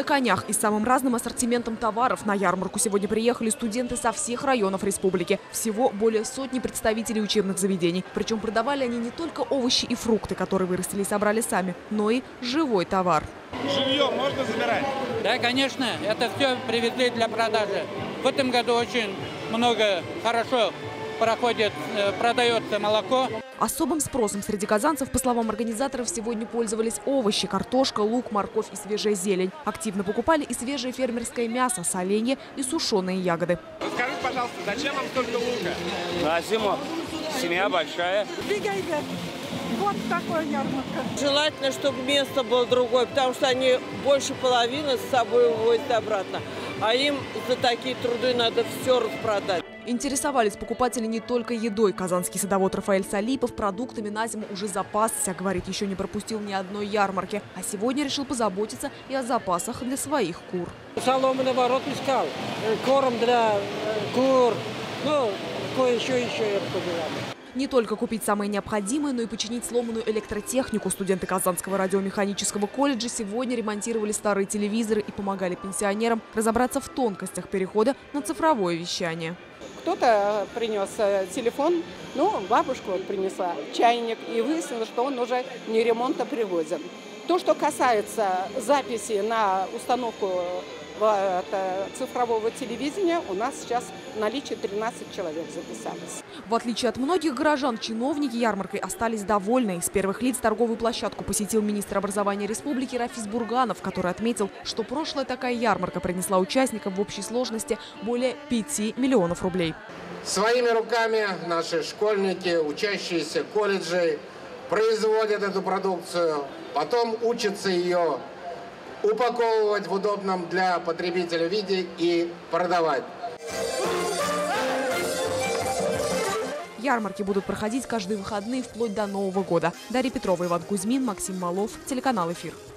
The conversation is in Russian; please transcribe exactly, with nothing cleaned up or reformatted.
конях и самым разным ассортиментом товаров на ярмарку сегодня приехали студенты со всех районов республики. Всего более сотни представителей учебных заведений. Причем продавали они не только овощи и фрукты, которые вырастили и собрали сами, но и живой товар. Живье можно забирать? Да, конечно. Это все привезли для продажи. В этом году очень много хорошо проходит, продается молоко. Особым спросом среди казанцев, по словам организаторов, сегодня пользовались овощи, картошка, лук, морковь и свежая зелень. Активно покупали и свежее фермерское мясо, соленья и сушеные ягоды. Скажите, пожалуйста, зачем вам столько лука? На зиму. Семья большая. Вот такая ярмарка. Желательно, чтобы место было другое, потому что они больше половины с собой увозят обратно. А им за такие труды надо все распродать. Интересовались покупатели не только едой. Казанский садовод Рафаэль Салипов продуктами на зиму уже запасся. Говорит, еще не пропустил ни одной ярмарки. А сегодня решил позаботиться и о запасах для своих кур. Солому, наоборот, искал. Корм для кур. Ну, кое-еще еще я побирал. Не только купить самое необходимое, но и починить сломанную электротехнику. Студенты Казанского радиомеханического колледжа сегодня ремонтировали старые телевизоры и помогали пенсионерам разобраться в тонкостях перехода на цифровое вещание. Кто-то принес телефон, ну, бабушка вот принесла чайник, и выяснилось, что он уже не ремонтопригоден. То, что касается записи на установку цифрового телевидения, у нас сейчас в наличии тринадцать человек записалось. В отличие от многих горожан, чиновники ярмаркой остались довольны. С первых лиц торговую площадку посетил министр образования республики Рафис Бурганов, который отметил, что прошлая такая ярмарка принесла участникам в общей сложности более пяти миллионов рублей. Своими руками наши школьники, учащиеся колледжей, производят эту продукцию, потом учатся ее упаковывать в удобном для потребителя виде и продавать. Ярмарки будут проходить каждые выходные вплоть до Нового года. Дарья Петрова, Иван Кузьмин, Максим Малов, телеканал «Эфир».